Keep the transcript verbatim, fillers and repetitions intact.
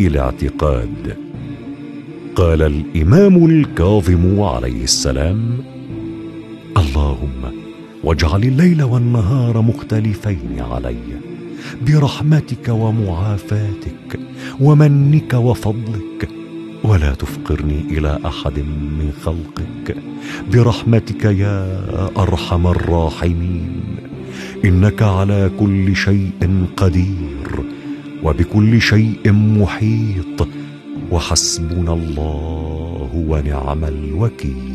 الاعتقاد. قال الإمام الكاظم عليه السلام: اللهم واجعل الليل والنهار مختلفين علي برحمتك ومعافاتك ومنك وفضلك، ولا تفقرني إلى أحد من خلقك برحمتك يا أرحم الراحمين، إنك على كل شيء قدير وبكل شيء محيط، وحسبنا الله ونعم الوكيل.